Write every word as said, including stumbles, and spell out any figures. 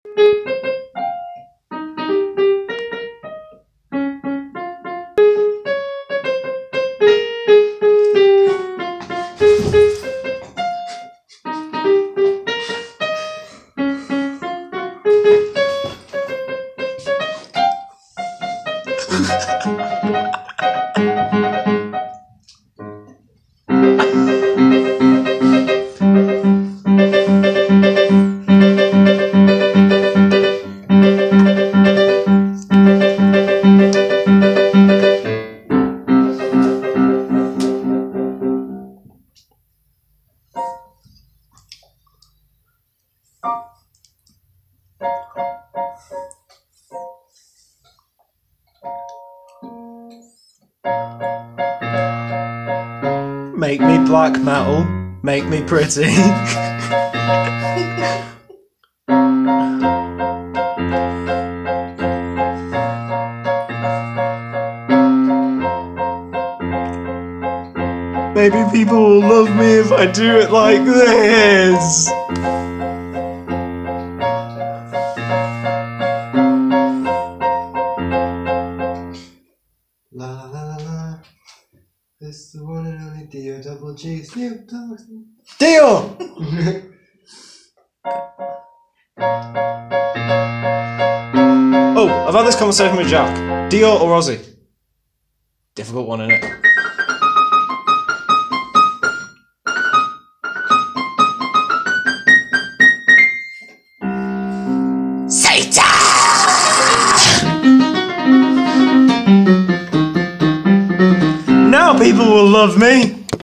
Make me black metal, make me pretty. Maybe people will love me if I do it like this. La la la la. This is the one and only Dio double G Snoop Dogg. Dio! Oh, I've had this conversation with Jack. Dio or Ozzy? Difficult one, innit? Satan! Now people will love me.